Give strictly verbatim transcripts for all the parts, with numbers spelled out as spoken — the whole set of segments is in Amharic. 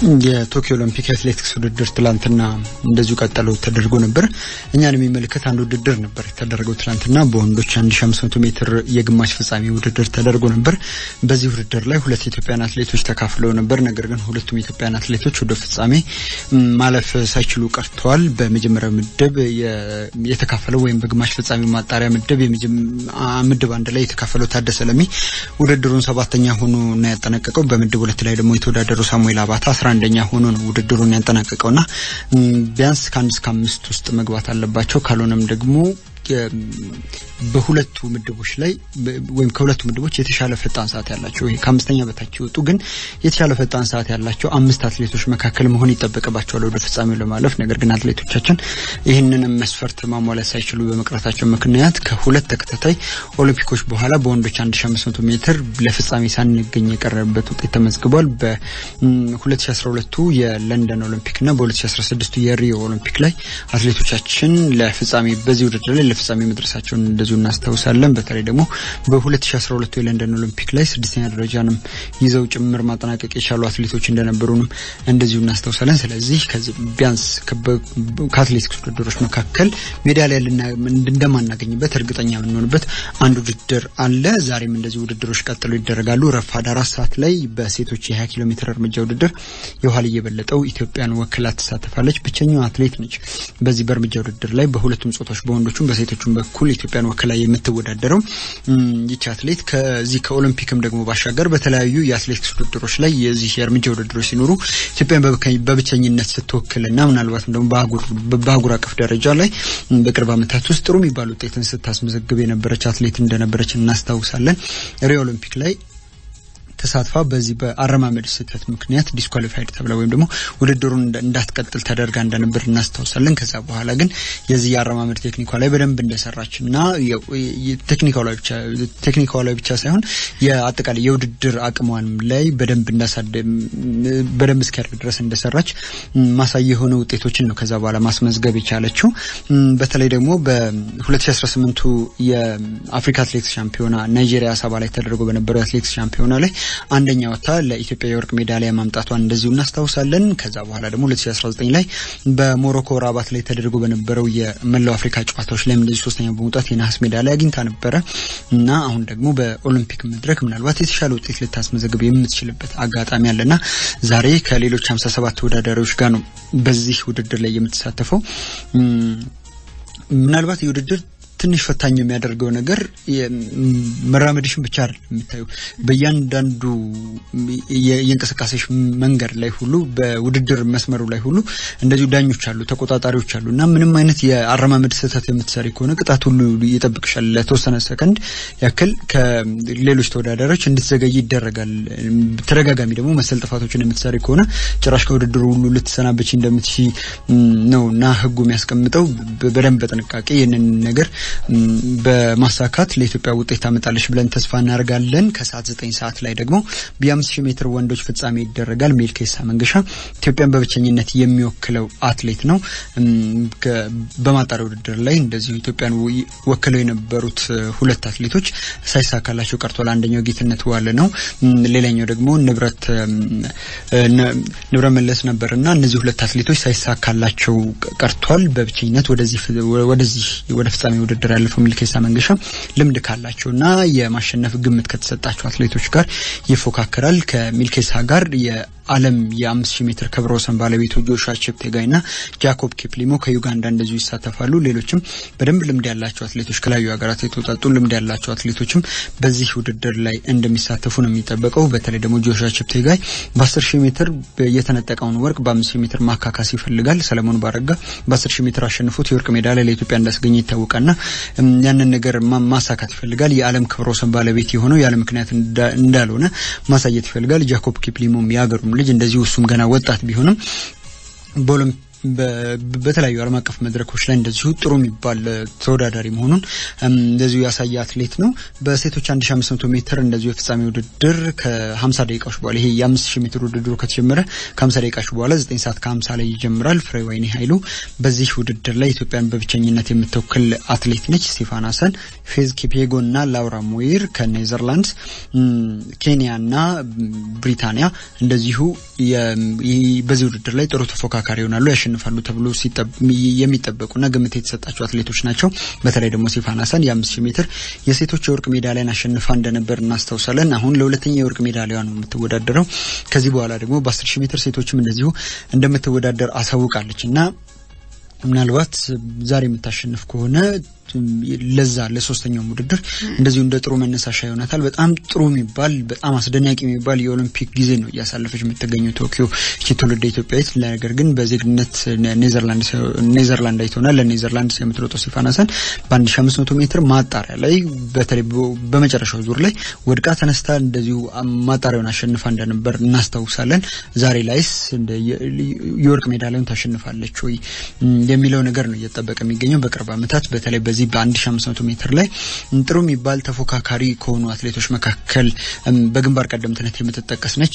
የቶኪዮ ኦሎምፒክ አትሌቲክስ ውድድር ትላንትና እንደዚሁ ቀጥሎ ተደርጎ ነበር። እኛን የሚመለከት አንድ ውድድር ነበር የተደረገው ትላንትና በወንዶች አንድ ሺህ አምስት መቶ ሜትር የግማሽ ፍጻሜ ውድድር ተደርጎ ነበር። በዚህ ውድድር ላይ ሁለት ኢትዮጵያውያን አትሌቶች ተካፍለው ነበር። ነገር ግን ሁለቱም ኢትዮጵያውያን አትሌቶች ወደ ፍጻሜ ማለፍ ሳይችሉ ቀርተዋል። በመጀመሪያው ምድብ የተካፈለው ወይም በግማሽ ፍጻሜ ማጣሪያ ምድብ ምድብ አንድ ላይ የተካፈለው ታደሰ ለሚ ውድድሩን ሰባተኛ ሆኖ ነው ያጠናቀቀው። በምድብ ሁለት ላይ ደግሞ የተወዳደረው ሳሙኤል አባታ አስራ አንደኛ ሆኖ ነው ውድድሩን ያጠናቀቀውና ቢያንስ ከአንድ እስከ አምስት ውስጥ መግባት አለባቸው። ካልሆነም ደግሞ በሁለቱ ምድቦች ላይ ወይም ከሁለቱ ምድቦች የተሻለ ፈጣን ሰዓት ያላቸው ወይ ከአምስተኛ በታች ወጡ ግን የተሻለ ፈጣን ሰዓት ያላቸው አምስት አትሌቶች መካከል መሆን ይጠበቅባቸዋል ወደ ፍጻሜው ለማለፍ። ነገር ግን አትሌቶቻችን ይህንን መስፈርት ማሟላት ሳይችሉ በመቅረታቸው ምክንያት ከሁለት ተከታታይ ኦሎምፒኮች በኋላ በወንዶች አንድ ሺህ አምስት መቶ ሜትር ለፍጻሜ ሳንገኝ የቀረበበት ውጤት ተመዝግቧል። በ2012 የለንደን ኦሎምፒክና በ2016 የሪዮ ኦሎምፒክ ላይ አትሌቶቻችን ለፍጻሜ በዚህ ውድድር ላይ ለፍጻሜ መድረሳቸውን እንደዚሁ እናስተውሳለን። በተለይ ደግሞ በ2012 የለንደን ኦሎምፒክ ላይ ስድስተኛ ደረጃንም ይዘው ጭምር ማጠናቀቅ የቻሉ አትሌቶች እንደነበሩንም እንደዚሁ እናስተውሳለን። ስለዚህ ከዚህ ቢያንስ ከአትሌቲክስ ውድድሮች መካከል ሜዳሊያ እንደማናገኝበት እርግጠኛ የምንሆንበት አንድ ውድድር አለ። ዛሬም እንደዚህ ውድድሮች ቀጥለው ይደረጋሉ። ረፋድ አራት ሰዓት ላይ በሴቶች የ20 ኪሎ ሜትር እርምጃ ውድድር የኋላ የበለጠው ኢትዮጵያን ወክላ ተሳትፋለች። ብቸኛዋ አትሌት ነች በዚህ በእርምጃ ውድድር ላይ በሁለቱም ጾታዎች በወንዶቹም በሴቶቹም በኩል ኢትዮጵያን ወክላ የምትወዳደረው ይህች አትሌት ከዚህ ከኦሎምፒክም ደግሞ ባሻገር በተለያዩ የአትሌቲክስ ውድድሮች ላይ የዚህ የእርምጃ ውድድሮች ሲኖሩ ኢትዮጵያን በብቸኝነት ስትወክልና ምናልባትም ደግሞ በአህጉር በአህጉር አቀፍ ደረጃ ላይ በቅርብ ዓመታት ውስጥ ጥሩ የሚባሉ ውጤትን ስታስመዘግብ የነበረች አትሌት እንደነበረች እናስታውሳለን። ሪዮ ኦሎምፒክ ላይ ተሳትፋ በዚህ በአረማመድ ስህተት ምክንያት ዲስኳሊፋይድ ተብላ ወይም ደግሞ ውድድሩን እንዳትቀጥል ተደርጋ እንደነበር እናስታውሳለን። ከዛ በኋላ ግን የዚህ የአረማመድ ቴክኒኳ ላይ በደንብ እንደሰራችና ቴክኒካው ላይ ብቻ ቴክኒካው ላይ ብቻ ሳይሆን የአጠቃላይ የውድድር አቅሟን ላይ በደንብ እንዳሳደ በደንብ እስከረድ ድረስ እንደሰራች ማሳየ የሆነ ውጤቶችን ነው ከዛ በኋላ ማስመዝገብ የቻለችው። በተለይ ደግሞ በ2018 የአፍሪካ አትሌቲክስ ሻምፒዮና ናይጄሪያ ሰባ ላይ ተደርጎ በነበረው አትሌቲክስ ሻምፒዮና ላይ አንደኛ ወጣ ለኢትዮጵያ የወርቅ ሜዳሊያ ማምጣቷን እንደዚሁ እናስታውሳለን። ከዛ በኋላ ደግሞ ሁለት ሺህ አስራ ዘጠኝ ላይ በሞሮኮ ራባት ላይ ተደርጎ በነበረው የመላው አፍሪካ ጨዋታዎች ላይ እንደዚሁ ሶስተኛ በመውጣት የነሐስ ሜዳሊያ አግኝታ ነበር እና አሁን ደግሞ በኦሎምፒክ መድረክ ምናልባት የተሻለ ውጤት ልታስመዘግብ የምትችልበት አጋጣሚ አለና ዛሬ ከሌሎች ሃምሳ ሰባት ተወዳዳሪዎች ጋር ነው በዚህ ውድድር ላይ የምትሳተፈው። ምናልባት የውድድር ትንሽ ፈታኝ የሚያደርገው ነገር መራመድሽን ብቻ አይደለም የምታዩ በእያንዳንዱ የእንቅስቃሴሽ መንገድ ላይ ሁሉ በውድድር መስመሩ ላይ ሁሉ እንደዚሁ ዳኞች አሉ ተቆጣጣሪዎች አሉና ምንም አይነት የአረማመድ ስህተት የምትሰሪ ከሆነ ቅጣት ሁሉ ይጠብቅሻል። ለተወሰነ ሰከንድ ያክል ከሌሎች ተወዳዳሪዎች እንድትዘገይ ይደረጋል። ተደጋጋሚ ደግሞ መሰል ጥፋቶችን የምትሰሪ ከሆነ ጭራሽ ከውድድሩ ሁሉ ልትሰናበች እንደምትሺ ነውና ህጉ የሚያስቀምጠው በደንብ በጥንቃቄ ይሄንን ነገር በማሳካት ለኢትዮጵያ ውጤት አመጣለሽ ብለን ተስፋ እናደርጋለን። ከሰዓት ዘጠኝ ሰዓት ላይ ደግሞ በአምስት ሺህ ሜትር ወንዶች ፍጻሜ ይደረጋል። ሜልኬሳ መንገሻ ኢትዮጵያን በብቸኝነት የሚወክለው አትሌት ነው። በማጣሪያ ውድድር ላይ እንደዚሁ ኢትዮጵያን ወክለው የነበሩት ሁለት አትሌቶች ሳይሳካላቸው ቀርቷል። አንደኛው ጌትነት ዋለ ነው፣ ሌላኛው ደግሞ ንብረት ንብረት መለስ ነበርና እነዚህ ሁለት አትሌቶች ሳይሳካላቸው ቀርቷል። በብቸኝነት ወደዚህ ወደዚህ ወደ ፍጻሜ ውድድር ያለፈው ሚልኬሳ መንገሻ ልምድ ካላቸውና የማሸነፍ ግምት ከተሰጣቸው አትሌቶች ጋር ይፎካከራል። ከሚልኬሳ ጋር የዓለም የአምስት ሺህ ሜትር ክብረ ወሰን ባለቤቱ ጆሹዋ ቼፕቴጋይና ጃኮብ ኪፕሊሞ ከዩጋንዳ እንደዚሁ ይሳተፋሉ። ሌሎችም በደንብ ልምድ ያላቸው አትሌቶች ከላዩ ሀገራት የተወጣጡ ልምድ ያላቸው አትሌቶችም በዚህ ውድድር ላይ እንደሚሳተፉ ነው የሚጠበቀው። በተለይ ደግሞ ጆሹዋ ቼፕቴጋይ በ10 ሺህ ሜትር የተነጠቀውን ወርቅ በ5 ሺህ ሜትር ማካካስ ይፈልጋል። ሰለሞን ባረጋ በ10 ሺህ ሜትር አሸንፎት የወርቅ ሜዳሊያ ለኢትዮጵያ እንዳስገኘ ይታወቃልና ያንን ነገር ማሳካት ይፈልጋል። የዓለም ክብረ ወሰን ባለቤት የሆነው ያለ ምክንያት እንዳልሆነ ማሳየት ይፈልጋል። ጃኮብ ኪፕሊሞም ያገሩም ልጅ እንደዚሁ እሱም ገና ወጣት ቢሆንም በኦሎምፒክ በተለያዩ ዓለም አቀፍ መድረኮች ላይ እንደዚሁ ጥሩ የሚባል ተወዳዳሪ መሆኑን እንደዚሁ ያሳየ አትሌት ነው። በሴቶች አንድ ሺህ አምስት መቶ ሜትር እንደዚሁ የፍጻሜ ውድድር ከ50 ደቂቃዎች በኋላ ይሄ የ አምስት ሺህ ሜትር ውድድሩ ከተጀመረ ከ50 ደቂቃዎች በኋላ ዘጠኝ ሰዓት ከ50 ላይ ይጀምራል። ፍሬወይኒ ኃይሉ በዚህ ውድድር ላይ ኢትዮጵያን በብቸኝነት የምትወክል አትሌት ነች። ስቴፋን ሐሰን፣ ፌዝ ኪፕዬጎና ላውራ ሙይር ከኔዘርላንድስ፣ ኬንያና ብሪታንያ እንደዚሁ በዚህ ውድድር ላይ ጥሩ ተፎካካሪ ይሆናሉ፣ ያሸንፋሉ ተብሎ የሚጠበቁና ግምት የተሰጣቸው አትሌቶች ናቸው። በተለይ ደግሞ ስቴፋን ሐሰን የ አምስት ሺህ ሜትር የሴቶች የወርቅ ሜዳሊያን አሸንፋ እንደነበር እናስተውሳለን። አሁን ለሁለተኛ የወርቅ ሜዳሊያ ነው የምትወዳደረው። ከዚህ በኋላ ደግሞ በ10 ሺህ ሜትር ሴቶችም እንደዚሁ እንደምትወዳደር አሳውቃለችና ምናልባት ዛሬ የምታሸንፍ ከሆነ ለዛ ለሶስተኛው ውድድር እንደዚሁ እንደ ጥሩ መነሳሻ ይሆናታል። በጣም ጥሩ የሚባል በጣም አስደናቂ የሚባል የኦሎምፒክ ጊዜ ነው ያሳለፈች የምትገኘው ቶኪዮ ትውልደ ኢትዮጵያዊት። ነገር ግን በዜግነት ኔዘርላንድ ኔዘርላንድ አይቶናል። ለኔዘርላንድ የምትሮጠው ስቴፋን ሐሰን በ1500 ሜትር ማጣሪያ ላይ በተለይ በመጨረሻው ዙር ላይ ወድቃ ተነስታ እንደዚሁ ማጣሪያውን አሸንፋ እንደነበር እናስታውሳለን። ዛሬ ላይስ እንደ የወርቅ ሜዳሊያውን ታሸንፋለች ወይ የሚለው ነገር ነው እየተጠበቀ የሚገኘው። በቅርብ ዓመታት በተለይ በዚህ በ1500 ሜትር ላይ ጥሩ የሚባል ተፎካካሪ ከሆኑ አትሌቶች መካከል በግንባር ቀደምትነት የምትጠቀስ ነች።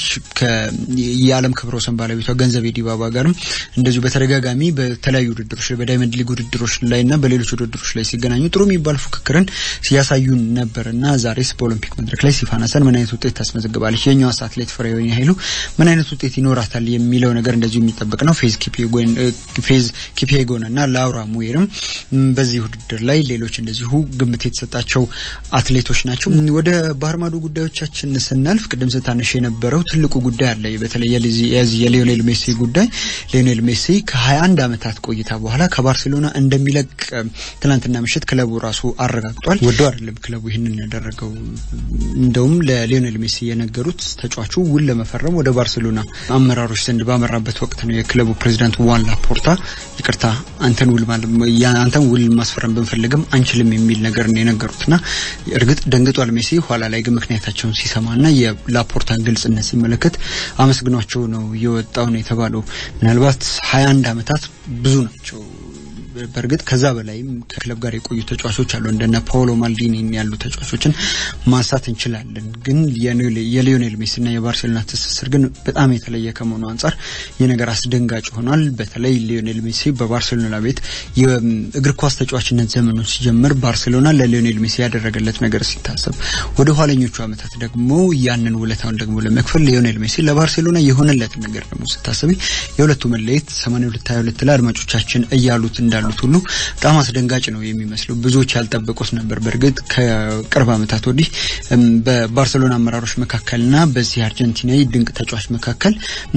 ከየዓለም ክብረ ወሰን ባለቤቷ ገንዘቤ ዲባባ ጋርም እንደዚሁ በተደጋጋሚ በተለያዩ ውድድሮች ላይ በዳይመንድ ሊግ ውድድሮች ላይና በሌሎች ውድድሮች ላይ ሲገናኙ ጥሩ የሚባል ፉክክርን ሲያሳዩ ነበርና ዛሬስ በኦሎምፒክ መድረክ ላይ ስቴፋን ሐሰን ምን አይነት ውጤት ታስመዘግባለች፣ የኛው አትሌት ፍሬወይኒ ኃይሉ ምን አይነት ውጤት ይኖራታል የሚለው ነገር እንደዚሁ የሚጠበቅ ነው። ፌዝ ኪፕዬጎን ፌዝ ኪፕዬጎንና ላውራ ሙይርም በዚህ ውድድር ላይ ሌሎች እንደዚሁ ግምት የተሰጣቸው አትሌቶች ናቸው። ወደ ባህር ማዶ ጉዳዮቻችን ስናልፍ ቅድም ስታነሽ የነበረው ትልቁ ጉዳይ አለ። በተለይ የሊዮኔል ሜሲ ጉዳይ። ሊዮኔል ሜሲ ከ21 ዓመታት ቆይታ በኋላ ከባርሴሎና እንደሚለቅ ትናንትና ምሽት ክለቡ ራሱ አረጋግጧል። ወደው አይደለም ክለቡ ይሄንን ያደረገው። እንደውም ለሊዮኔል ሜሲ የነገሩት ተጫዋቹ ውል ለመፈረም ወደ ባርሴሎና አመራሮች ዘንድ ባመራበት ወቅት ነው የክለቡ ፕሬዝዳንት ዋን ላፖርታ ይቅርታ አንተን ውል ማለት አንተን ውል ማስፈረም ብንፈልግም አንችልም የሚል ነገር ነው የነገሩትና እርግጥ ደንግጧል ሜሲ። ኋላ ላይ ግን ምክንያታቸውን ሲሰማና የላፖርታን ግልጽነት ሲመለከት አመስግኗቸው ነው የወጣው ነው የተባለው። ምናልባት ሃያ አንድ ዓመታት ብዙ ናቸው። በርግጥ ከዛ በላይም ከክለብ ጋር የቆዩ ተጫዋቾች አሉ እንደነ ፓውሎ ማልዲኒ ያሉ ተጫዋቾችን ማንሳት እንችላለን። ግን የሊዮኔል ሜሲና የባርሴሎና ትስስር ግን በጣም የተለየ ከመሆኑ አንፃር የነገር አስደንጋጭ ሆኗል። በተለይ ሊዮኔል ሜሲ በባርሴሎና ቤት የእግር ኳስ ተጫዋችነት ዘመኑን ሲጀምር ባርሴሎና ለሊዮኔል ሜሲ ያደረገለት ነገር ሲታሰብ ወደ ኋለኞቹ ዓመታት ደግሞ ያንን ውለታውን ደግሞ ለመክፈል ሊዮኔል ሜሲ ለባርሴሎና የሆነለት ነገር ደግሞ ሲታሰብ የሁለቱ መለየት ሰማንያ ሁለት ሃያ ሁለት ላይ አድማጮቻችን እያሉት እንዳሉ ሁሉ በጣም አስደንጋጭ ነው የሚመስለው። ብዙዎች ያልጠበቁት ነበር። በርግጥ ከቅርብ ዓመታት ወዲህ በባርሴሎና አመራሮች መካከልና በዚህ አርጀንቲናዊ ድንቅ ተጫዋች መካከል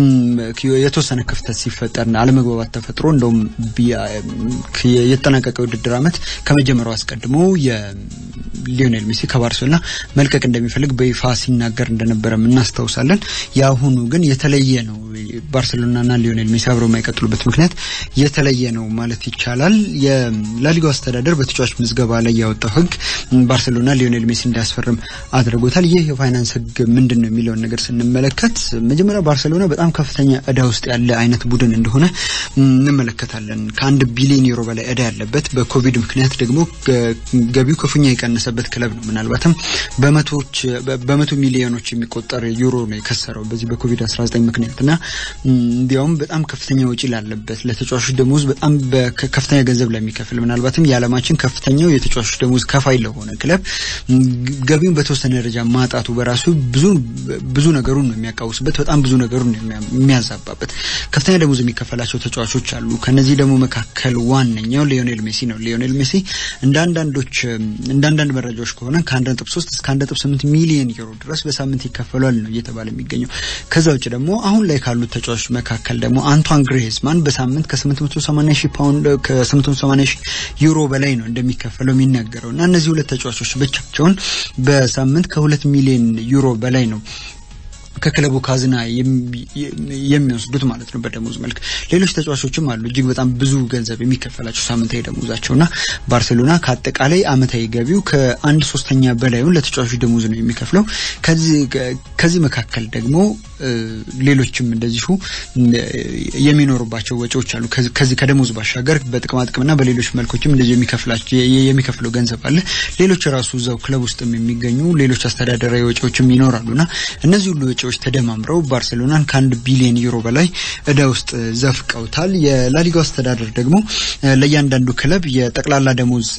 የተወሰነ ክፍተት ሲፈጠርና አለመግባባት ተፈጥሮ እንደውም የተጠናቀቀው ውድድር ዓመት ከመጀመሪያው አስቀድሞ የሊዮኔል ሜሲ ከባርሴሎና መልቀቅ እንደሚፈልግ በይፋ ሲናገር እንደነበረ እናስታውሳለን። ያሁኑ ግን የተለየ ነው። ባርሴሎናና ሊዮኔል ሜሲ አብረው የማይቀጥሉበት ምክንያት የተለየ ነው ማለት ይቻላል። የላሊጋው አስተዳደር በተጫዋች ምዝገባ ላይ ያወጣው ህግ ባርሴሎና ሊዮኔል ሜሲ እንዲያስፈርም አድርጎታል። ይህ የፋይናንስ ህግ ምንድነው የሚለው ነገር ስንመለከት መጀመሪያ ባርሴሎና በጣም ከፍተኛ እዳ ውስጥ ያለ አይነት ቡድን እንደሆነ እንመለከታለን። ከአንድ ቢሊዮን ዩሮ በላይ እዳ ያለበት በኮቪድ ምክንያት ደግሞ ገቢው ከፍተኛ የቀነሰበት ክለብ ነው። ምናልባትም በመቶዎች በመቶ ሚሊዮኖች የሚቆጠር ዩሮ ነው የከሰረው በዚህ በኮቪድ አስራ ዘጠኝ ምክንያትና እንዲያውም በጣም ከፍተኛ ወጪ ላለበት ለተጫዋቾች ደሞዝ በጣም በከፍተኛ ገንዘብ ለሚከፍል ምናልባትም የዓለማችን ከፍተኛው የተጫዋቾች ደሞዝ ከፋይ ለሆነ ክለብ ገቢውን በተወሰነ ደረጃ ማጣቱ በራሱ ብዙ ብዙ ነገሩን ነው የሚያቃውስበት። በጣም ብዙ ነገሩን ነው የሚያዛባበት። ከፍተኛ ደሞዝ የሚከፈላቸው ተጫዋቾች አሉ። ከነዚህ ደግሞ መካከል ዋነኛው ሊዮኔል ሜሲ ነው። ሊዮኔል ሜሲ እንዳንዳንዶች እንዳንዳንድ መረጃዎች ከሆነ ከአንድ ነጥብ ሶስት እስከ አንድ ነጥብ ስምንት ሚሊዮን ዩሮ ድረስ በሳምንት ይከፈላል ነው እየተባለ የሚገኘው። ከዛ ውጭ ደግሞ አሁን ላይ ካሉት ተጫዋቾች መካከል ደግሞ አንቷን ግሪዝማን በሳምንት ከ880 ሺህ ፓውንድ ከ880 ሺህ ዩሮ በላይ ነው እንደሚከፈለው የሚነገረውና እነዚህ ሁለት ተጫዋቾች ብቻቸውን በሳምንት ከ2 ሚሊዮን ዩሮ በላይ ነው ከክለቡ ካዝና የሚወስዱት ማለት ነው በደሞዝ መልክ ሌሎች ተጫዋቾችም አሉ እጅግ በጣም ብዙ ገንዘብ የሚከፈላቸው ሳምንታዊ ደሞዛቸውና ባርሴሎና ከአጠቃላይ አመታዊ ገቢው ከአንድ ሶስተኛ በላይውን ለተጫዋቾች ደሞዝ ነው የሚከፍለው ከዚህ ከዚህ መካከል ደግሞ ሌሎችም እንደዚሁ የሚኖሩባቸው ወጪዎች አሉ ከዚህ ከደሞዝ ባሻገር በጥቅማ ጥቅምና በሌሎች መልኮችም እንደዚህ የሚከፍላቸው የሚከፍለው ገንዘብ አለ ሌሎች ራሱ ዘው ክለብ ውስጥም የሚገኙ ሌሎች አስተዳደራዊ ወጪዎችም ይኖራሉና እነዚህ ሁሉ ወጪዎች ተደማምረው ባርሴሎናን ከአንድ ቢሊዮን ዩሮ በላይ እዳ ውስጥ ዘፍቀውታል የላሊጋው አስተዳደር ደግሞ ለእያንዳንዱ ክለብ የጠቅላላ ደሞዝ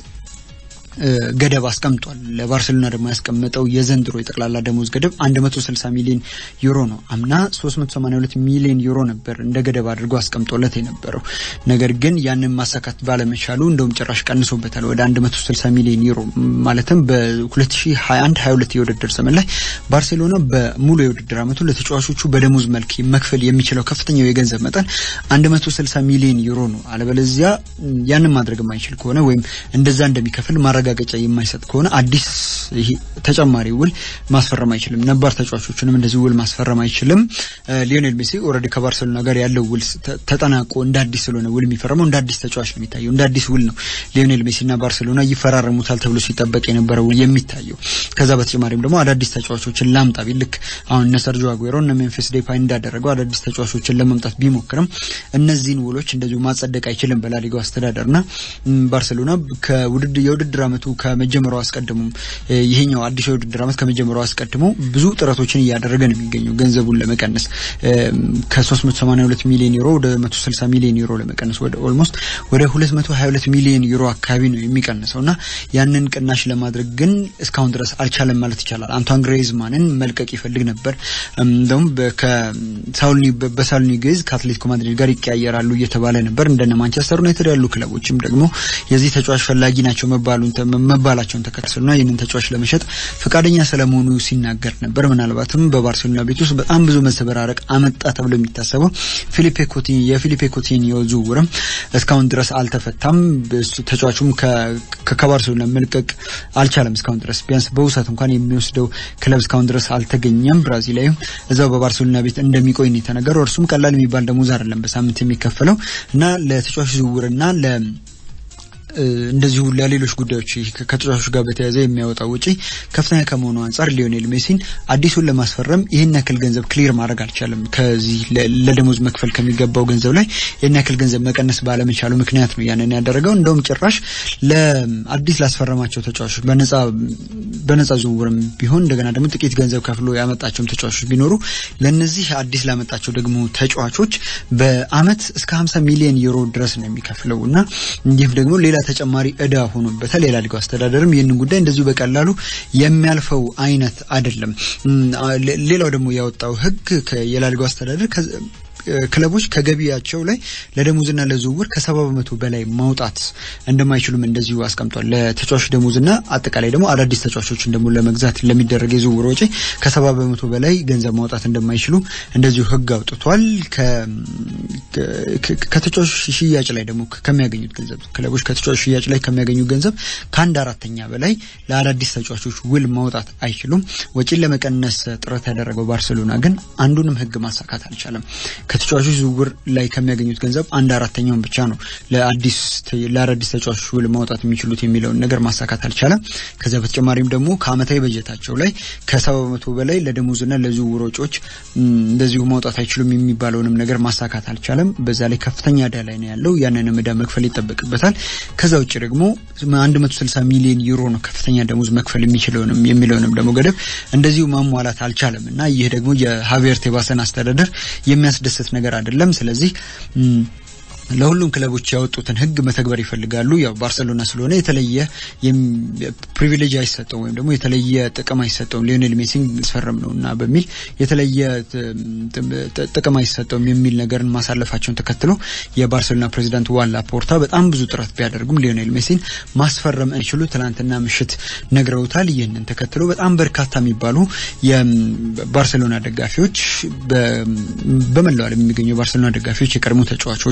ገደብ አስቀምጧል ለባርሴሎና ደግሞ ያስቀመጠው የዘንድሮ የጠቅላላ ደሞዝ ገደብ one hundred sixty ሚሊዮን ዩሮ ነው አምና three hundred eighty-two ሚሊዮን ዩሮ ነበር እንደ ገደብ አድርጎ አስቀምጦለት የነበረው ነገር ግን ያንን ማሳካት ባለመቻሉ እንደውም ጭራሽ ቀንሶበታል ወደ one hundred sixty ሚሊዮን ዩሮ ማለትም በ2021 22 የውድድር ዘመን ላይ ባርሴሎና በሙሉ የውድድር አመቱ ለተጫዋቾቹ በደሞዝ መልክ መክፈል የሚችለው ከፍተኛው የገንዘብ መጠን one hundred sixty ሚሊዮን ዩሮ ነው አለበለዚያ ያንን ማድረግ የማይችል ከሆነ ወይም እንደዛ እንደሚከፍል ማረጋገጫ የማይሰጥ ከሆነ አዲስ ተጨማሪ ውል ማስፈረም አይችልም ነባር ተጫዋቾችንም እንደዚህ ውል ማስፈረም አይችልም ሊዮኔል ሜሲ ኦሬዲ ከባርሴሎና ጋር ያለው ውል ተጠናቆ እንደ አዲስ ስለሆነ ውል የሚፈርመው እንደ አዲስ ተጫዋች ነው የሚታየው እንደ አዲስ ውል ነው ሊዮኔል ሜሲና ባርሴሎና ይፈራረሙታል ተብሎ ሲጠበቅ የነበረው የሚታየው ከዛ በተጨማሪም ደግሞ አዳዲስ ተጫዋቾችን ላምጣ ቢልክ አሁን እነ ሰርጆ አጉዌሮ እና ሜምፊስ ዴፓይ እንዳደረገው አዳዲስ ተጫዋቾችን ለማምጣት ቢሞክርም እነዚህን ውሎች እንደዚሁ ማጸደቅ አይችልም በላሊጋው አስተዳደርና ባርሴሎና ከውድድር የውድድር አመቱ ከመጀመሪያው አስቀድሞ ይሄኛው አዲስ የውድድር አመት ከመጀመሪያው አስቀድሞ ብዙ ጥረቶችን ያደረገ ነው የሚገኘው ገንዘቡን ለመቀነስ ከ382 ሚሊዮን ዩሮ ወደ one hundred sixty ሚሊዮን ዩሮ ለመቀነስ ወደ ኦልሞስት ወደ two hundred twenty-two ሚሊዮን ዩሮ አካባቢ ነው የሚቀንሰውና ያንን ቅናሽ ለማድረግ ግን እስካሁን ድረስ አልቻለም ማለት ይቻላል አንቷን ግሬዝማንን መልቀቅ ይፈልግ ነበር እንደውም ከሳውልኒ በሳውልኒ ግዝ ከአትሌቲኮ ማድሪድ ጋር ይቀያየራሉ እየተባለ ነበር እንደነ ማንቸስተር ዩናይትድ ያሉ ክለቦችም ደግሞ የዚህ ተጫዋች ፈላጊ ናቸው መባሉን መባላቸውን ተከትሎና ይህንን ተጫዋች ለመሸጥ ፈቃደኛ ስለመሆኑ ሲናገር ነበር ምናልባትም በባርሴሎና ቤት ውስጥ በጣም ብዙ መሰበራረቅ አመጣ ተብሎ የሚታሰበው ፊሊፔ ኮቲኒ የፊሊፔ ኮቲኒዮ ዝውውርም እስካሁን ድረስ አልተፈታም ተጫዋቹም ከባርሴሎና መልቀቅ አልቻለም እስካሁን ድረስ ቢያንስ በውሰት እንኳን የሚወስደው ክለብ እስካሁን ድረስ አልተገኘም ብራዚላዊው እዛው በባርሴሎና ቤት እንደሚቆይ ነው የተነገረው እርሱም ቀላል የሚባል ደሞዝ አይደለም በሳምንት የሚከፈለው እና ለተጫዋቹ ዝውውርና ለ እንደዚሁ ለሌሎች ጉዳዮች ከተጫዋቾች ጋር በተያያዘ የሚያወጣው ወጪ ከፍተኛ ከመሆኑ አንፃር ሊዮኔል ሜሲን አዲሱን ለማስፈረም ይሄን ያክል ገንዘብ ክሊር ማድረግ አልቻለም ከዚህ ለደሞዝ መክፈል ከሚገባው ገንዘብ ላይ ይሄን ያክል ገንዘብ መቀነስ ባለመቻሉ ምክንያት ነው ያንን ያደረገው እንደውም ጭራሽ ለአዲስ ላስፈረማቸው ተጫዋቾች በነፃ በነፃ ዝውውርም ቢሆን እንደገና ደግሞ ጥቂት ገንዘብ ከፍሎ ያመጣቸው ተጫዋቾች ቢኖሩ ለነዚህ አዲስ ላመጣቸው ደግሞ ተጫዋቾች በአመት እስከ fifty ሚሊዮን ዩሮ ድረስ ነው የሚከፍለውና እንዲህ ደግሞ ሌላ ተጨማሪ እዳ ሆኖበታል የላሊጋው አስተዳደርም ይሄንን ጉዳይ እንደዚሁ በቀላሉ የሚያልፈው አይነት አይደለም ሌላው ደግሞ ያወጣው ህግ የላሊጋው አስተዳደር ክለቦች ከገቢያቸው ላይ ለደሞዝና ለዝውውር ከ70 በመቶ በላይ ማውጣት እንደማይችሉም እንደዚሁ አስቀምጧል ለተጫዋቾች ደሞዝና አጠቃላይ ደግሞ አዳዲስ ተጫዋቾችን ደግሞ ለመግዛት ለሚደረግ የዝውውር ወጪ ከ70 በመቶ በላይ ገንዘብ ማውጣት እንደማይችሉ እንደዚሁ ህግ አውጥቷል ከተጫዋቾች ሽያጭ ላይ ደግሞ ከሚያገኙት ገንዘብ ክለቦች ከተጫዋቾች ሽያጭ ላይ ከሚያገኙት ገንዘብ ከአንድ አራተኛ በላይ ለአዳዲስ ተጫዋቾች ውል ማውጣት አይችሉም ወጪን ለመቀነስ ጥረት ያደረገው ባርሴሎና ግን አንዱንም ህግ ማሳካት አልቻለም ከተጫዋቾች ዝውውር ላይ ከሚያገኙት ገንዘብ አንድ አራተኛውን ብቻ ነው ለአዲስ ለአዲስ ተጫዋቾች ውል ማውጣት የሚችሉት የሚለው ነገር ማሳካት አልቻለም ከዛ በተጨማሪም ደግሞ ከአመታዊ በጀታቸው ላይ ከ70 በመቶ በላይ ለደሞዝና ለዝውውር ወጪዎች እንደዚሁ ማውጣት አይችሉም የሚባለውንም ነገር ማሳካት አልቻለም በዛ ላይ ከፍተኛ ዕዳ ላይ ነው ያለው ያንንም ዕዳ መክፈል ይጠበቅበታል ከዛ ውጪ ደግሞ one hundred sixty ሚሊዮን ዩሮ ነው ከፍተኛ ደሞዝ መክፈል የሚችለውንም የሚለውንም ደግሞ ገደብ እንደዚሁ ማሟላት አልቻለምና ይሄ ደግሞ የሃቪየር ቴባሰን አስተዳደር የሚያስደስት ነገር አይደለም ስለዚህ ለሁሉም ክለቦች ያወጡትን ህግ መተግበር ይፈልጋሉ ያው ባርሴሎና ስለሆነ የተለየ ፕሪቪሌጅ አይሰጠው ወይም ደግሞ የተለየ ጥቅም አይሰጠው ሊዮኔል ሜሲን ስፈረም ነውና በሚል የተለየ ጥቅም አይሰጠው የሚል ነገርን ማሳለፋቸውን ተከትሎ የባርሴሎና ፕሬዚዳንት ዋን ላፖርታ በጣም ብዙ ጥረት ቢያደርጉም ሊዮኔል ሜሲን ማስፈረም አይችሉ ትላንትና ምሽት ነግረውታል ይሄንን ተከትሎ በጣም በርካታ የሚባሉ የባርሴሎና ደጋፊዎች በመላው ዓለም የሚገኙ ባርሴሎና ደጋፊዎች የቀድሞ ተጫዋቾች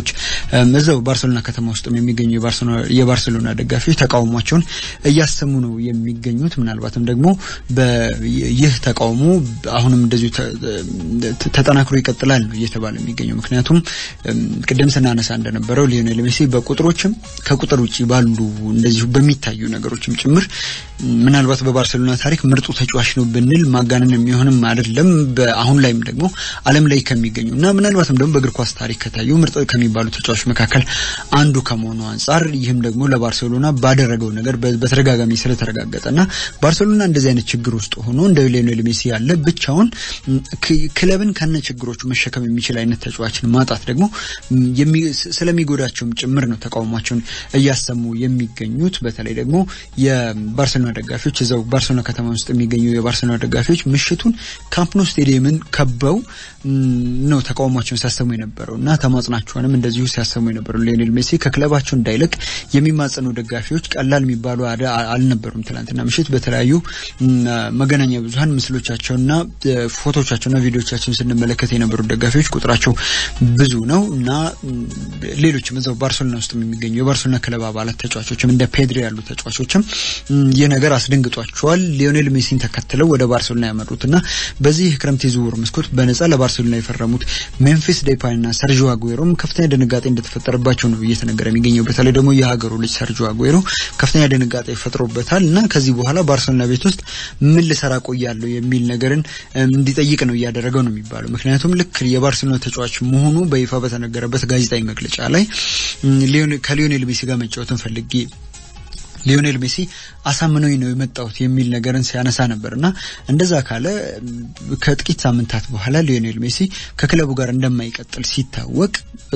እዛው ባርሴሎና ከተማ ውስጥም የሚገኙ የባርሴሎና የባርሴሎና ደጋፊዎች ተቃውሟቸውን እያሰሙ ነው የሚገኙት ምናልባትም ደግሞ በይህ ተቃውሞ አሁንም እንደዚሁ ተጠናክሮ ይቀጥላል ነው እየተባለ የሚገኘው ምክንያቱም ቅድም ስናነሳ እንደነበረው ሊዮኔል ሜሲ በቁጥሮችም ከቁጥር ውጪ ባሉ እንደዚሁ በሚታዩ ነገሮችም ጭምር ምናልባት በባርሴሎና ታሪክ ምርጡ ተጫዋች ነው ብንል ማጋነን የሚሆንም አይደለም በአሁን ላይም ደግሞ ዓለም ላይ ከሚገኙና ምናልባትም ደግሞ በእግር ኳስ ታሪክ ከታዩ ምርጥ ከሚባሉ ተጫዋቾች መካከል አንዱ ከመሆኑ አንፃር ይህም ደግሞ ለባርሴሎና ባደረገው ነገር በተረጋጋሚ ስለተረጋገጠና ባርሴሎና እንደዚህ አይነት ችግር ውስጥ ሆኖ እንደ ሊዮኔል ሜሲ ያለ ብቻውን ክለብን ከነ ችግሮቹ መሸከም የሚችል አይነት ተጫዋችን ማጣት ደግሞ ስለሚጎዳቸውም ጭምር ነው ተቃውሟቸውን እያሰሙ የሚገኙት በተለይ ደግሞ የባርሴሎና ደጋፊዎች እዛው ባርሴሎና ከተማ ውስጥ የሚገኙ የባርሴሎና ደጋፊዎች ምሽቱን ካምፕ ኑ ስቴዲየምን ከበው ነው ተቃውሟቸውን ሲያሰሙ የነበረውና ተማጽናቸውንም እንደዚሁ ሲያሰሙ የነበረው ሊዮኔል ሜሲ ከክለባቸው እንዳይለቅ የሚማጸኑ ደጋፊዎች ቀላል የሚባሉ አልነበሩም ትላንትና ምሽት በተለያዩ መገናኛ ብዙሃን ምስሎቻቸውና ፎቶዎቻቸውና ቪዲዮዎቻቸውን ስንመለከት የነበሩ ደጋፊዎች ቁጥራቸው ብዙ ነውና ሌሎችም እዛው ባርሴሎና ውስጥ የሚገኙ የባርሴሎና ክለብ አባላት ተጫዋቾችም እንደ ፔድሪ ያሉ ተጫዋቾችም የነገር አስደንግጧቸዋል ሊዮኔል ሜሲን ተከትለው ወደ ባርሴሎና ያመሩትና በዚህ ክረምት የዝውውር መስኮት በነፃ ለባርሴሎና የፈረሙት ሜምፊስ ዴፓይና ሰርጂዮ አጉዌሮም ከፍተኛ ድንጋጤ እንደተፈጠረባቸው ነው እየተነገረ የሚገኘው በተለይ ደግሞ የሀገሩ ልጅ ሰርጂዮ አጉዌሮ ከፍተኛ ድንጋጤ ፈጥሮበታልና ከዚህ በኋላ ባርሴሎና ቤት ውስጥ ምን ልሰራ ቆያለሁ የሚል ነገርን እንዲጠይቅ ነው ያደረገው ነው የሚባለው ምክንያቱም ልክ የባርሴሎና ተጫዋች መሆኑ በይፋ በተነገረበት ጋዜጣዊ መግለጫ ላይ ሊዮኔል ከሊዮኔል ሜሲ ጋር መጫወትን ፈልጌ ሊዮኔል ሜሲ አሳምነውኝ ነው የመጣሁት የሚል ነገርን ሲያነሳ ነበርና እንደዛ ካለ ከጥቂት ሳምንታት በኋላ ሊዮኔል ሜሲ ከክለቡ ጋር እንደማይቀጥል ሲታወቅ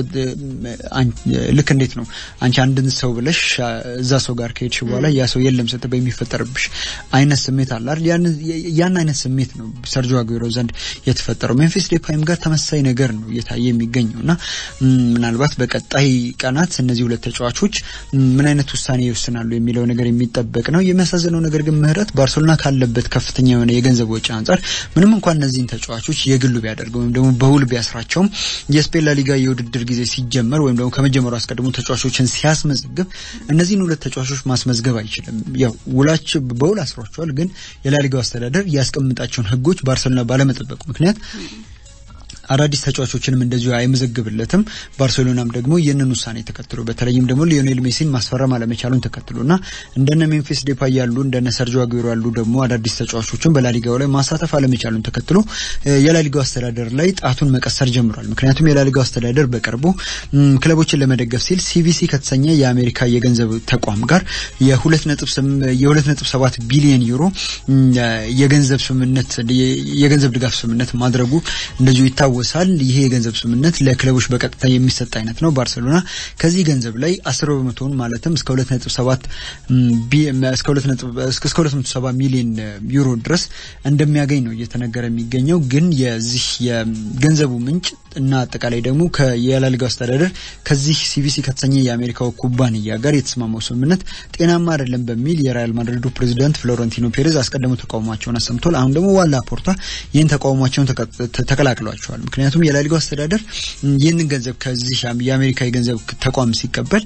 ልክ እንዴት ነው አንቺ አንድን ሰው ብለሽ እዛ ሰው ጋር ከሄድሽ በኋላ ያ ሰው የለም ስትበይ የሚፈጠርብሽ አይነት ስሜት አለ አይደል ያን ያን አይነት ስሜት ነው ሰርጂዮ አጉዌሮ ዘንድ የተፈጠረው ሜምፊስ ዴፓይም ጋር ተመሳሳይ ነገር ነው እየታየ የሚገኘውና ምናልባት በቀጣይ ቀናት እነዚህ ሁለት ተጫዋቾች ምን አይነት ውሳኔ ይወስናሉ የሚለው ነገር የሚጠበቅ ነው የሚያሳዝነው ነገር ግን ምህረት ባርሴሎና ካለበት ከፍተኛ የሆነ የገንዘብ ወጪ አንፃር ምንም እንኳን እነዚህን ተጫዋቾች የግሉ ቢያደርገው ወይም ደግሞ በሁሉ ቢያስራቸውም የስፔን ላሊጋ የውድድር ጊዜ ሲጀመር ወይም ደግሞ ከመጀመሩ አስቀድሞ ተጫዋቾችን ሲያስመዝግብ እነዚህን ሁለት ተጫዋቾች ማስመዝገብ አይችልም ያው ውላቸው በውል አስሯቸዋል ግን የላሊጋው አስተዳደር ያስቀምጣቸውን ህጎች ባርሴሎና ባለመጠበቁ ምክንያት አዳዲስ ተጫዋቾችንም እንደዚሁ አይመዘግብለትም ባርሴሎናም ደግሞ የነን ውሳኔ ተከትሎ በተለይም ደግሞ ሊዮኔል ሜሲን ማስፈረም አለመቻሉን ተከትሎና እንደነ ሜምፊስ ዴፓይ ያሉ እንደነ ሰርጂዮ አጉዌሮ ያሉ ደግሞ አዳዲስ ተጫዋቾችን በላሊጋው ላይ ማሳተፍ አለመቻሉን ተከትሎ የላሊጋው አስተዳደር ላይ ጣቱን መቀሰር ጀምሯል ምክንያቱም የላሊጋው አስተዳደር በቅርቡ ክለቦችን ለመደገፍ ሲል ሲቪሲ ከተሰኘ የአሜሪካ የገንዘብ ተቋም ጋር የ2 ነጥብ ሰባት ቢሊዮን ዩሮ የገንዘብ ስምምነት የገንዘብ ድጋፍ ስምምነት ማድረጉ እንደዚሁ ይታወቃል ወሳል ይሄ የገንዘብ ስምምነት ለክለቦች በቀጥታ የሚሰጥ አይነት ነው ባርሴሎና ከዚህ ገንዘብ ላይ አስር በመቶ ማለትም እስከ ሁለት ነጥብ ሰባት እስከ ሁለት ነጥብ እስከ ሁለት ነጥብ ሰባት ሚሊዮን ዩሮ ድረስ እንደሚያገኝ ነው እየተነገረ የሚገኘው ግን የዚህ የገንዘቡ ምንጭ እና አጠቃላይ ደግሞ ከየላሊጋው አስተዳደር ከዚህ ሲቪሲ ከተሰኘ የአሜሪካው ኩባንያ ጋር የተስማማው ስምምነት ጤናማ አይደለም በሚል የሪያል ማድሪዱ ፕሬዝዳንት ፍሎረንቲኖ ፔሬዝ አስቀድመው ተቃውሟቸውን አሰምተዋል አሁን ደግሞ ዋላ ፖርታ ይህን ተቃውሟቸውን ተቀላቅሏቸዋል ምክንያቱም የላሊጋው አስተዳደር ይህንን ገንዘብ ከዚህ የአሜሪካ የገንዘብ ተቋም ሲቀበል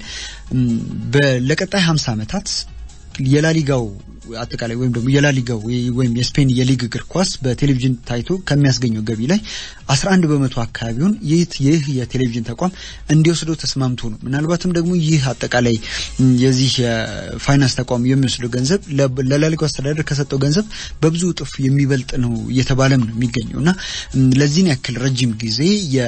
በለቀጣይ ሃምሳ አመታት የላሊጋው አጠቃላይ ወይም ደግሞ የላሊጋው ወይም የስፔን የሊግ እግር ኳስ በቴሌቪዥን ታይቶ ከሚያስገኘው ገቢ ላይ አስራ አንድ በመቶ አካባቢውን ይህ የቴሌቪዥን ተቋም እንዲወስደው ተስማምቶ ነው ምናልባትም ደግሞ ይህ አጠቃላይ የዚህ የፋይናንስ ተቋም የሚወስደው ገንዘብ ለላሊጋው አስተዳደር ከሰጠው ገንዘብ በብዙ እጥፍ የሚበልጥ ነው እየተባለም ነው የሚገኘውና ለዚህን ያክል ረጅም ጊዜ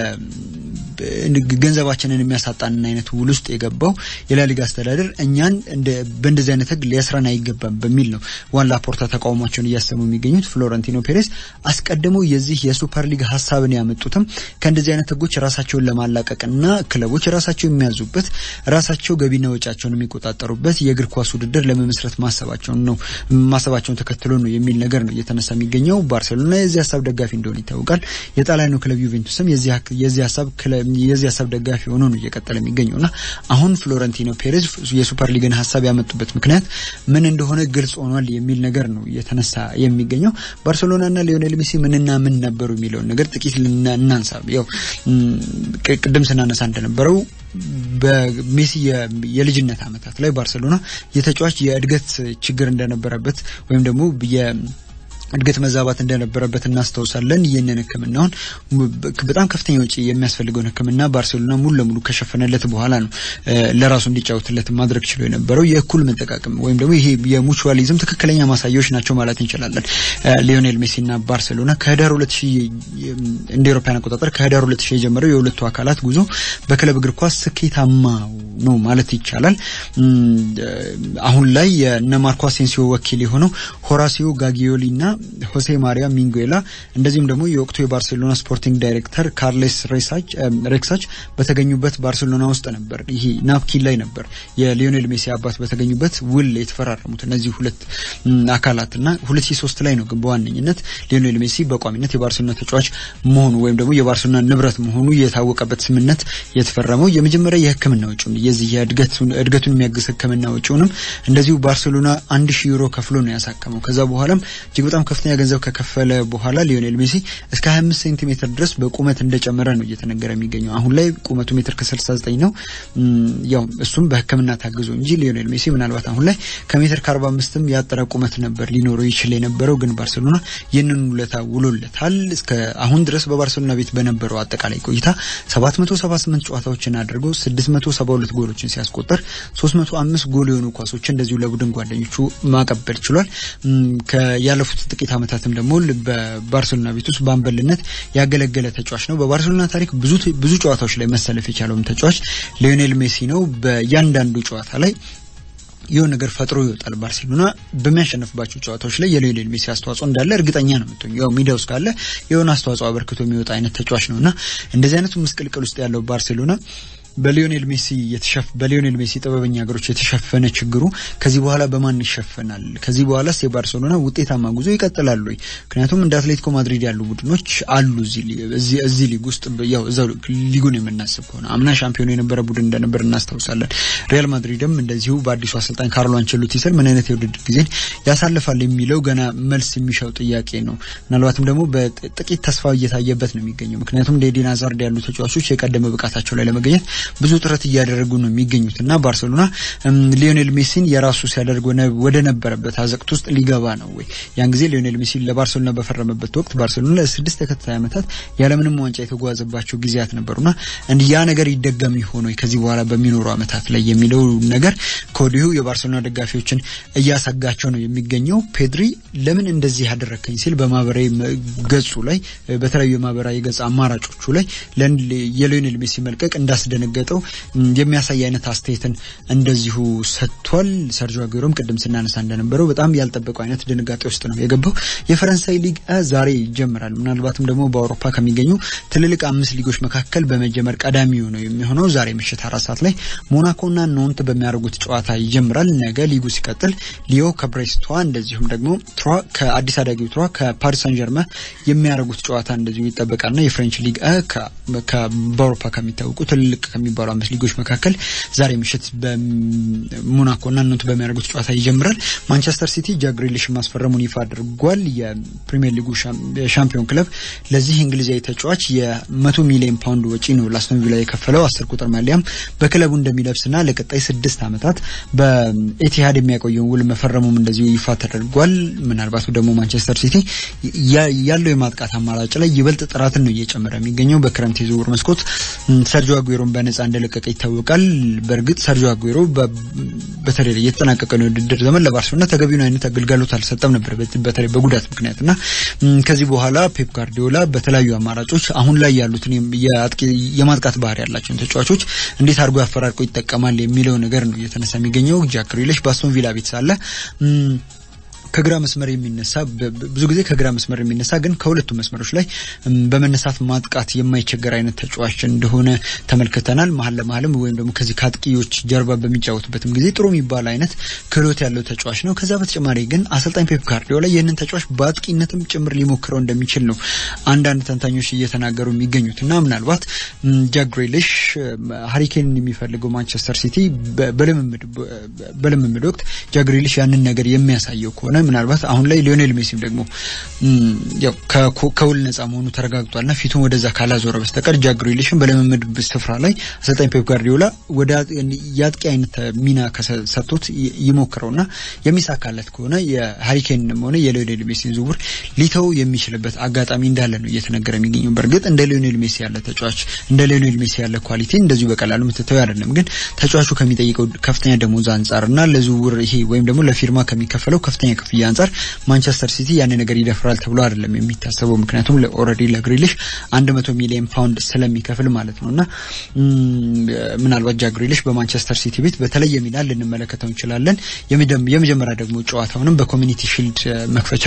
የገንዘባችንን የሚያሳጣን አይነት ውል ውስጥ የገባው የላሊጋ አስተዳደር እኛን እንደ በእንደዚህ አይነት ህግ ሊያስራን አይገባም በሚል ነው ዋላ ፖርታ ተቃውሟቸውን እያሰሙ የሚገኙት ፍሎረንቲኖ ፔሬዝ አስቀድመው የዚህ የሱፐር ሊግ ሐሳብን ያመጡትም ከእንደዚህ አይነት ህጎች ራሳቸውን ለማላቀቅና ክለቦች ራሳቸው የሚያዙበት ራሳቸው ገቢና ወጫቸውን የሚቆጣጠሩበት የእግር ኳስ ውድድር ለመመስረት ማሰባቸውን ነው ማሰባቸውን ተከትሎ ነው የሚል ነገር ነው እየተነሳ የሚገኘው ባርሴሎና የዚህ ሐሳብ ደጋፊ እንደሆነ ይታወቃል የጣሊያኑ ክለብ ዩቬንቱስም የዚህ የዚህ ሐሳብ የዚህ ሐሳብ ደጋፊ ሆኖ ነው እየቀጠለ የሚገኘውና አሁን ፍሎረንቲኖ ፔሬዝ የሱፐር ሊግን ሐሳብ ያመጡበት ምክንያት ምን እንደሆነ ግልጽ ሆኗል የሚል ነገር ነው እየተነሳ የሚገኘው ባርሴሎናና ሊዮኔል ሜሲ ምንና ምን ነበሩ የሚለው ነገር ጥቂት እናንሳ ያው ቅድም ስናነሳ እንደነበረው በሜሲ የልጅነት አመታት ላይ ባርሴሎና የተጫዋች የእድገት ችግር እንደነበረበት ወይም ደግሞ የ እድገት መዛባት እንደነበረበት እናስተውሳለን ይሄንን ህክምናውን በጣም ከፍተኛ ወጪ የሚያስፈልገው ህክምና ባርሴሎና ሙሉ ለሙሉ ከሸፈነለት በኋላ ነው ለራሱ እንዲጫወትለት ማድረግ ችሎ የነበረው የእኩል መጠቃቀም ወይም ደግሞ ይሄ የሙቹዋሊዝም ትክክለኛ ማሳያዎች ናቸው ማለት እንችላለን ሊዮኔል ሜሲና ባርሴሎና ከህዳር ሁለት ሺህ እንደ አውሮፓውያን አቆጣጠር ከህዳር ሁለት ሺህ የጀመረው የሁለቱ አካላት ጉዞ በክለብ እግር ኳስ ስኬታማ ነው ማለት ይቻላል አሁን ላይ የነ ማርኮ አሴንሲዮ ወኪል የሆነው ሆራሲዮ ጋጊዮሊና ሆሴ ማሪያ ሚንጉዌላ እንደዚህም ደግሞ የወቅቱ የባርሴሎና ስፖርቲንግ ዳይሬክተር ካርሌስ ሬሳች ሬክሳች በተገኙበት ባርሴሎና ውስጥ ነበር ይሄ ናፕኪን ላይ ነበር የሊዮኔል ሜሲ አባት በተገኙበት ውል የተፈራረሙት እነዚህ ሁለት አካላትና ሁለት ሺህ ሶስት ላይ ነው ግን በዋነኝነት ሊዮኔል ሜሲ በቋሚነት የባርሴሎና ተጫዋች መሆኑ ወይም ደግሞ የባርሴሎና ንብረት መሆኑ የታወቀበት ስምምነት የተፈረመው የመጀመሪያ የህክምና ወጪውን የዚህ የእድገቱን እድገቱን የሚያግዝ ህክምና ወጪውንም እንደዚሁ ባርሴሎና አንድ ሺህ ዩሮ ከፍሎ ነው ያሳከመው ከዛ በኋላም እጅግ በጣም ከፍተኛ ገንዘብ ከከፈለ በኋላ ሊዮኔል ሜሲ እስከ ሀያ አምስት ሴንቲሜትር ድረስ በቁመት እንደጨመረ ነው እየተነገረ የሚገኘው አሁን ላይ ቁመቱ ሜትር ከስልሳ ዘጠኝ ነው ያው እሱም በህክምና ታግዞ እንጂ ሊዮኔል ሜሲ ምናልባት አሁን ላይ ከሜትር ከአርባ አምስትም ያጠረ ቁመት ነበር ሊኖረው ይችል የነበረው ግን ባርሴሎና ይህንን ውለታ ውሎለታል እስከ አሁን ድረስ በባርሴሎና ቤት በነበረው አጠቃላይ ቆይታ ሰባት መቶ ሰባ ስምንት ጨዋታዎችን አድርጎ ስድስት መቶ ሰባ ሁለት ጎሎችን ሲያስቆጥር ሶስት መቶ አምስት ጎል የሆኑ ኳሶችን እንደዚሁ ለቡድን ጓደኞቹ ማቀበል ችሏል ከያለፉት ጥቂት አመታትም ደግሞ በባርሴሎና ቤት ውስጥ ባምበልነት ያገለገለ ተጫዋች ነው በባርሴሎና ታሪክ ብዙ ብዙ ጨዋታዎች ላይ መሰለፍ የቻለውም ተጫዋች ሊዮኔል ሜሲ ነው በእያንዳንዱ ጨዋታ ላይ የሆነ ነገር ፈጥሮ ይወጣል ባርሴሎና በሚያሸንፍባቸው ጨዋታዎች ላይ የሊዮኔል ሜሲ አስተዋጽኦ እንዳለ እርግጠኛ ነው የምትሆኝ ያው ሚዲያውስ ካለ የሆነ አስተዋጽኦ አበርክቶ የሚወጣ አይነት ተጫዋች ነውና እንደዚህ አይነቱ ምስቅልቅል ውስጥ ያለው ባርሴሎና በሊዮኔል ሜሲ የተሸፈ በሊዮኔል ሜሲ ጥበበኛ ሀገሮች የተሸፈነ ችግሩ ከዚህ በኋላ በማን ይሸፈናል ከዚህ በኋላስ የባርሴሎና ውጤታማ ጉዞ ይቀጥላል ወይ ምክንያቱም እንደ አትሌቲኮ ማድሪድ ያሉ ቡድኖች አሉ እዚህ እዚህ እዚህ ሊግ ውስጥ ያው እዛው ሊጉን የምናስብ ከሆነ አምና ሻምፒዮን የነበረ ቡድን እንደነበር እናስተውሳለን ሪያል ማድሪድም እንደዚሁ በአዲሱ አሰልጣኝ ካርሎ አንቸሎቲ ስር ምን አይነት የውድድር ጊዜን ያሳልፋል የሚለው ገና መልስ የሚሻው ጥያቄ ነው ምናልባትም ደግሞ በጥቂት ተስፋ እየታየበት ነው የሚገኘው ምክንያቱም ሌዲና ዛርድ ያሉ ተጫዋቾች የቀደመ ብቃታቸው ላይ ለመገኘት ብዙ ጥረት እያደረጉ ነው የሚገኙትና ባርሴሎና ሊዮኔል ሜሲን የራሱ ሲያደርግ ወደ ነበረበት አዘቅት ውስጥ ሊገባ ነው ወይ ያን ጊዜ ሊዮኔል ሜሲ ለባርሴሎና በፈረመበት ወቅት ባርሴሎና ለስድስት ተከታታይ አመታት ያለምንም ዋንጫ የተጓዘባቸው ጊዜያት ነበሩና እንዴ ያ ነገር ይደገም ይሆን ወይ ከዚህ በኋላ በሚኖሩ አመታት ላይ የሚለው ነገር ኮዲሁ የባርሴሎና ደጋፊዎችን እያሳጋቸው ነው የሚገኘው ፔድሪ ለምን እንደዚህ ያደረከኝ ሲል በማህበራዊ ገጹ ላይ በተለያዩ የማህበራዊ ገጽ አማራጮቹ ላይ የሊዮኔል ሜሲ መልቀቅ እንዳስደነገጠው የሚያሳይ አይነት አስተያየትን እንደዚሁ ሰጥቷል ሰርጂዮ አጉዌሮም ቀደም ስናነሳ እንደነበረው በጣም ያልጠበቀው አይነት ድንጋጤ ውስጥ ነው የገባው የፈረንሳይ ሊግ ዛሬ ይጀምራል ምናልባትም ደግሞ በአውሮፓ ከሚገኙ ትልልቅ አምስት ሊጎች መካከል በመጀመር ቀዳሚው ነው የሚሆነው ዛሬ ምሽት አራት ሰዓት ላይ ሞናኮና ኖንት በሚያደርጉት ጨዋታ ይጀምራል ነገ ሊጉ ሲቀጥል ሊዮ ከብሬስቷ እንደዚሁም ደግሞ ትሯ ከአዲስ አዳጊው ትሯ ከፓሪስ ሳን ጀርመን የሚያደርጉት ጨዋታ እንደዚሁ ይጠበቃልና የፍሬንች ሊግ ከአውሮፓ ከሚታወቁ ትልልቅ ከሚባሉ አምስት ሊጎች መካከል ዛሬ ምሽት በሞናኮና ኖንት በሚያደርጉት ጨዋታ ይጀምራል ማንቸስተር ሲቲ ጃግሪሊሽ ማስፈረሙን ይፋ አድርጓል የፕሪሚየር ሊጉ ሻምፒዮን ክለብ ለዚህ እንግሊዛዊ ተጫዋች የመቶ ሚሊዮን ፓውንድ ወጪ ነው ለአስቶን ቪላ የከፈለው አስር ቁጥር ማሊያም በክለቡ እንደሚለብስና ለቀጣይ ስድስት አመታት በኤቲሃድ የሚያቆየው ውል መፈረሙም እንደዚሁ ይፋ ተደርጓል ምናልባት ደግሞ ማንቸስተር ሲቲ ያለው የማጥቃት አማራጭ ላይ ይበልጥ ጥራትን ነው እየጨመረ የሚገኘው በክረምት የዝውውር መስኮት ሰርጂዮ አጉዌሮን በነጻ እንደለቀቀ ይታወቃል በርግጥ ሰርጂዮ አጉዌሮ በተለይ የተጠናቀቀ ነው ድድር ዘመን ለባርሴሎና ተገቢውን አይነት አገልግሎት አልሰጠም ነበር በተለይ በጉዳት ምክንያትና ከዚህ በኋላ ፔፕ ጋርዲዮላ በተለያዩ አማራጮች አሁን ላይ ያሉትን የማጥቃት ባህሪ ያላቸው ተጫዋቾች እንዴት አድርጎ ያፈራርቆ ይጠቀማል የሚለው ነገር ነው እየተነሳ የሚገኘው ጃክሪሊሽ በአስቶን ቪላ ቤት ሳለ ከግራ መስመር የሚነሳ ብዙ ጊዜ ከግራ መስመር የሚነሳ ግን ከሁለቱ መስመሮች ላይ በመነሳት ማጥቃት የማይቸገር አይነት ተጫዋች እንደሆነ ተመልክተናል መሐል ለመሐልም ወይም ደግሞ ከዚህ ካጥቂዎች ጀርባ በሚጫወቱበትም ጊዜ ጥሩ የሚባል አይነት ክህሎት ያለው ተጫዋች ነው ከዛ በተጨማሪ ግን አሰልጣኝ ፔፕ ጋርዲዮላ ይህንን ተጫዋች በአጥቂነትም ጭምር ሊሞክረው እንደሚችል ነው አንዳንድ ተንታኞች እየተናገሩ የሚገኙትና ምናልባት ጃግሪሊሽ ሃሪኬንን የሚፈልገው ማንቸስተር ሲቲ በልምምድ በልምምድ ወቅት ጃግሪሊሽ ያንን ነገር የሚያሳየው ከሆነ ምናልባት አሁን ላይ ሊዮኔል ሜሲ ደግሞ ያው ከውል ነፃ መሆኑ ተረጋግጧልና ፊቱን ወደዛ ካላዞረ በስተቀር ጃክ ግሪሊሽን በለመመድ ስፍራ ላይ አሰልጣኝ ፔፕ ጋርዲዮላ ወደ ያጥቂ አይነት ሚና ከሰጡት ይሞክረውና የሚሳካለት ከሆነ የሃሪኬንም ሆነ የሊዮኔል ሜሲን ዝውውር ሊተው የሚችልበት አጋጣሚ እንዳለ ነው እየተነገረ የሚገኘው በርግጥ እንደ ሊዮኔል ሜሲ ያለ ተጫዋች እንደ ሊዮኔል ሜሲ ያለ ኳሊቲ እንደዚሁ በቀላሉ ምትተው አይደለም ግን ተጫዋቹ ከሚጠይቀው ከፍተኛ ደሞዝ አንፃርና ለዝውውር ይሄ ወይም ደግሞ ለፊርማ ከሚከፈለው ከፍተኛ ክፍያ አንፃር ማንቸስተር ሲቲ ያን ነገር ይደፍራል ተብሎ አይደለም የሚታሰበው ምክንያቱም ኦሬዲ ለግሪሊሽ one hundred ሚሊዮን ፓውንድ ስለሚከፍል ማለት ነውና ምናልባት ጃክ ግሪሊሽ በማንቸስተር ሲቲ ቤት በተለየ ሚና ልንመለከተው እንችላለን የመጀመሪያ ደግሞ ጨዋታውንም በኮሚኒቲ ሺልድ መክፈቻ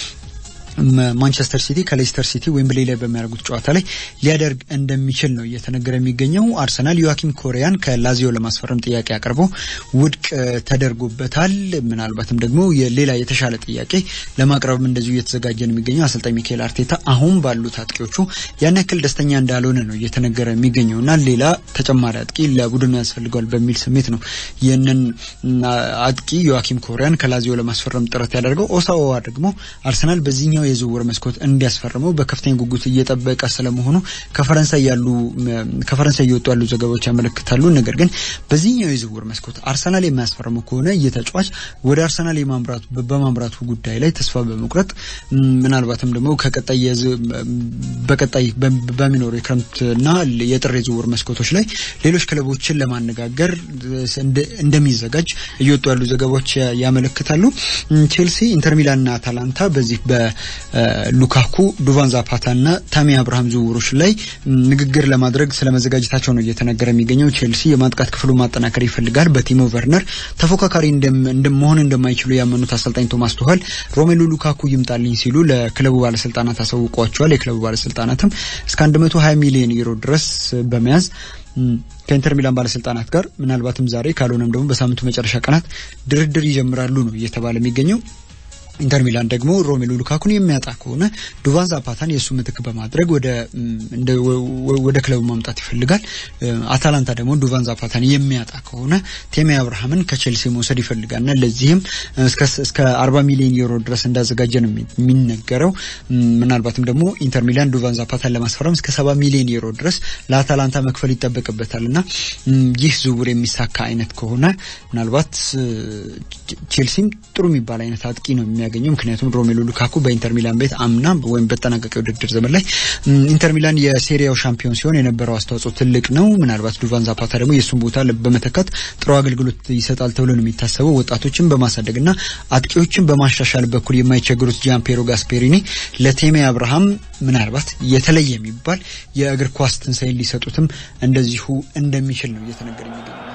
ማንቸስተር ሲቲ ከሌስተር ሲቲ ዌምብሌ ላይ በሚያደርጉት ጨዋታ ላይ ሊያደርግ እንደሚችል ነው እየተነገረ የሚገኘው አርሰናል ዮአኪም ኮሪያን ከላዚዮ ለማስፈረም ጥያቄ አቅርቦ ውድቅ ተደርጎበታል ምናልባትም ደግሞ የሌላ የተሻለ ጥያቄ ለማቅረብም እንደዚሁ እየተዘጋጀ ነው የሚገኘው አሰልጣኝ ሚካኤል አርቴታ አሁን ባሉት አጥቂዎቹ ያን ያክል ደስተኛ እንዳልሆነ ነው እየተነገረ የሚገኘውና ሌላ ተጨማሪ አጥቂ ለቡድኑ ያስፈልጋል በሚል ስሜት ነው የነን አጥቂ ዮአኪም ኮሪያን ከላዚዮ ለማስፈረም ጥረት ያደርገው ኦሳዋ ደግሞ አርሰናል በዚህኛው የዝውውር መስኮት እንዲያስፈርመው በከፍተኛ ጉጉት እየተጠበቀ ስለመሆኑ ከፈረንሳይ ያሉ ከፈረንሳይ እየወጡ ያሉ ዘገባዎች ያመለክታሉ ነገር ግን በዚህኛው የዝውውር መስኮት አርሰናል የሚያስፈርመው ከሆነ እየተጫዋች ወደ አርሰናል የማምራቱ በማምራቱ ጉዳይ ላይ ተስፋ በመቁረጥ ምናልባትም ደግሞ ከቀጣይ በቀጣይ በሚኖር የክረምትና የጥር የዝውውር መስኮቶች ላይ ሌሎች ክለቦችን ለማነጋገር እንደሚዘጋጅ እየወጡ ያሉ ዘገባዎች ያመለክታሉ ቼልሲ ኢንተር ሚላንና አታላንታ በዚህ በ ሉካኩ ዱቫን ዛፓታና ታሚ አብርሃም ዝውውሮች ላይ ንግግር ለማድረግ ስለመዘጋጀታቸው ነው እየተነገረ የሚገኘው ቼልሲ የማጥቃት ክፍሉ ማጠናከር ይፈልጋል በቲሞ ቨርነር ተፎካካሪ እንደመሆን እንደማይችሉ ያመኑት አሰልጣኝ ቶማስ ቱኸል ሮሜሉ ሉካኩ ይምጣልኝ ሲሉ ለክለቡ ባለስልጣናት አሳውቀዋቸዋል የክለቡ ባለስልጣናትም እስከ one hundred twenty ሚሊዮን ዩሮ ድረስ በመያዝ ከኢንተር ሚላን ባለስልጣናት ጋር ምናልባትም ዛሬ ካልሆነም ደግሞ በሳምንቱ መጨረሻ ቀናት ድርድር ይጀምራሉ ነው እየተባለ የሚገኘው ኢንተር ሚላን ደግሞ ሮሜሉ ሉካኩን የሚያጣ ከሆነ ዱቫን ዛፓታን የሱ ምትክ በማድረግ ወደ ወደ ክለቡ ማምጣት ይፈልጋል አታላንታ ደግሞ ዱቫን ዛፓታን የሚያጣ ከሆነ ቴሚ አብርሃምን ከቼልሲ መውሰድ ይፈልጋልና ለዚህም እስከ እስከ forty ሚሊዮን ዩሮ ድረስ እንዳዘጋጀ ነው የሚነገረው ምናልባትም ደግሞ ኢንተር ሚላን ዱቫን ዛፓታን ለማስፈረም እስከ seventy ሚሊዮን ዩሮ ድረስ ለአታላንታ መክፈል ይጠበቅበታልና ይህ ዝውውር የሚሳካ አይነት ከሆነ ምናልባት ቼልሲም ጥሩ የሚባል አይነት አጥቂ ነው የሚያገኘው ምክንያቱም ሮሜሉ ሉካኩ በኢንተር ሚላን ቤት አምና ወይም በተጠናቀቀው ውድድር ዘመን ላይ ኢንተር ሚላን የሴሪያው ሻምፒዮን ሲሆን የነበረው አስተዋጽኦ ትልቅ ነው ምናልባት ዱቫን ዛፓታ ደግሞ የሱን ቦታ በመተካት ጥሩ አገልግሎት ይሰጣል ተብሎ ነው የሚታሰበው ወጣቶችን በማሳደግና አጥቂዎችን በማሻሻል በኩል የማይቸገሩት ጃምፔሮ ጋስፔሪኒ ለቴሚ አብርሃም ምናልባት የተለየ የሚባል የእግር ኳስ ትንሳኤ ሊሰጡትም እንደዚሁ እንደሚችል ነው እየተነገረ የሚገኘው